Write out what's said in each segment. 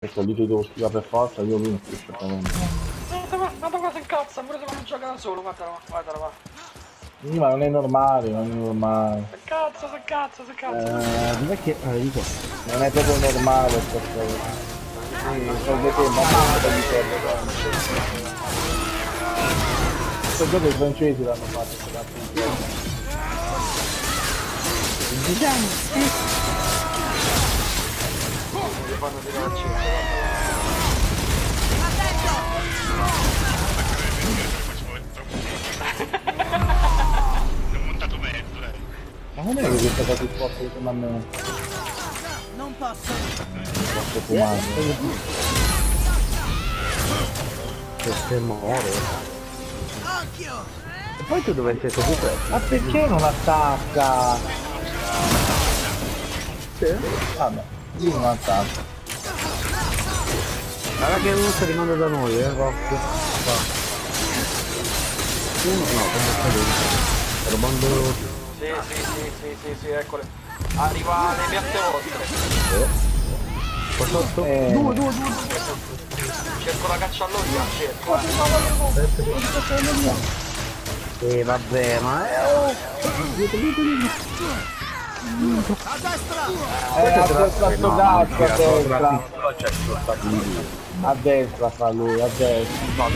Ecco, lì ti devo schivare per forza, io lui non sto aspettando. Guarda qua si incazza, pure se non gioca da solo, guardalo, guardalo qua. Sì, ma non è normale, non è normale. Se cazzo, se cazzo, se cazzo. Dov'è che... dico. Non è proprio normale questa cosa. Sì, soldi te, ma basta di soldi. Questo gioco i francesi l'hanno fatto, se l'hanno Diciamo, Mi fanno tirare al centro. L'ho montato mezzo, Ma non è che questa cosa ti porta insieme a me? Non posso. Posso fumare. che muore. Occhio! E poi tu dove sei così presto? Ma perché non attacca? Sì. Vabbè, lui non attacca. Guarda che uno sta rimanda da noi, Rock. Uno no, come sta dentro? Rubando... Sì, eccole. Arriva le piante vostre. Qua sotto? Due. Cerco la caccialloria, cerco. Vabbè, ma... A destra! A destra sto cazzo, a destra. A destra fa lui, a destra.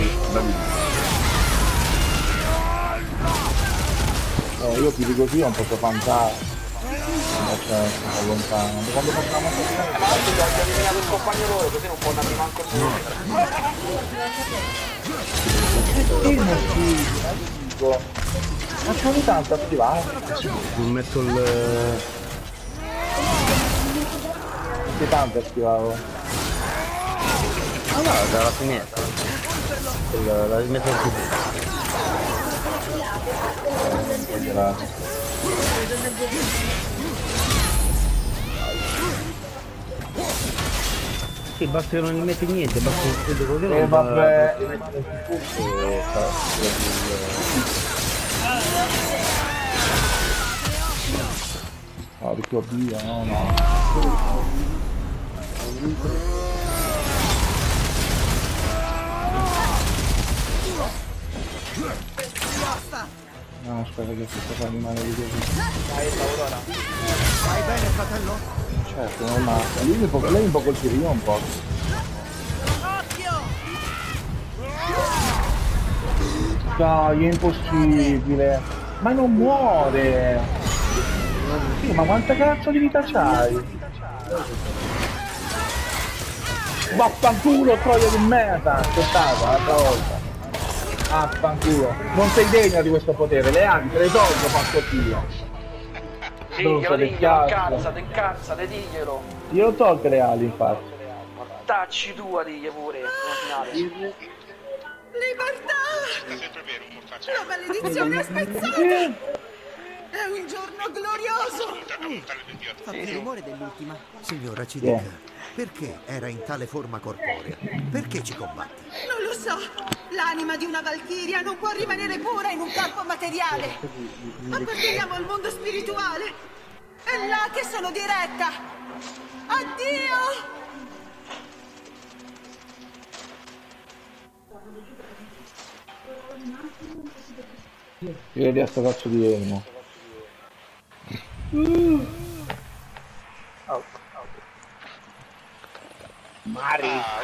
Io più di così non posso fantare. Cioè, allontano. Quando facciamo Ma adesso ti ho eliminato il compagno loro, così non può andare manco il ma c'è ogni tanto attivare. Non metto il... Che tanto attivavo. Allora, dalla finestra. La rimetto in più. Grazie. Sì, basta che non gli metti niente, basta che chiudo così. Vabbè. No, ricco via, no. No, aspetta che questa qua rimane di così. Vai bene, fratello? Certo, normale. Lei un po' colpire, io un po'. Occhio! Dai, è impossibile. Ma non muore. Sì, ma quanta cazzo di vita c'hai? Vaffanculo, troia di merda. Aspettata, l'altra volta. Vaffanculo. Non sei degna di questo potere. Le ali, te le tolgo, fatto Dio. diglielo, incazzate, diglielo. Io ho tolto le ali, infatti. Tacci tua, digli pure, Libertà! È sempre vero, un mortaccio. La maledizione è spezzata! È un giorno glorioso! Fa più rumore dell'ultima. Signora, ci dica, perché era in tale forma corporea? Perché ci combatte? Non lo so! L'anima di una valchiria non può rimanere pura in un corpo materiale! Apparteniamo al mondo spirituale! È là che sono diretta! Addio! Io vedi a sto cazzo di Emo. Mari.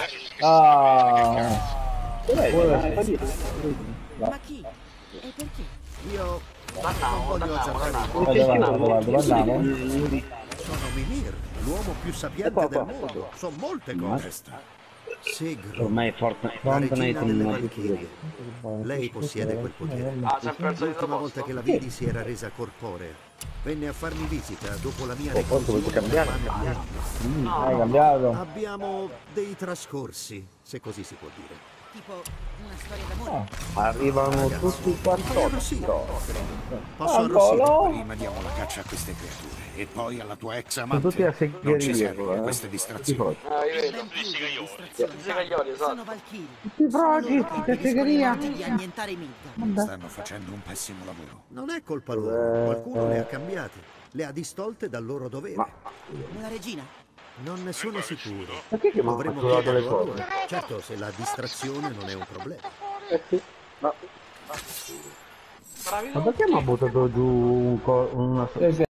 Ma chi? E perché? Io non voglio azzardare. Dove andiamo? Sono Mimir, l'uomo più sapiente del mondo. So molte cose. Segro, Ormai la regina delle Valchirie. Lei possiede quel potere. Ah, sempre il solito L'ultima volta che la vidi si era resa corporea. Venne a farmi visita dopo la mia reclusione nella mano. Hai cambiato? Abbiamo dei trascorsi, se così si può dire. Tipo una storia d'amore? Arrivano tutti qua sotto. Sì, Posso arrossire? Rimaniamo la caccia a queste creature. E poi alla tua ex Sono tutti a amante. Non ci segheria, servono queste distrazioni. Ah, io vedo. Sono Esatto. valchiri. Tutti froghi, che segheria. Di annientare Midgard. Stanno facendo un pessimo lavoro. non è colpa loro. Qualcuno le ha cambiate. Le ha distolte dal loro dovere. La regina? Non ne sono sicuro. Perché che mi ha Dovremmo catturato le chiederlo a cose? loro. Certo, se la distrazione non è un problema. Sì. Ma Bravi perché mi ha buttato giù una...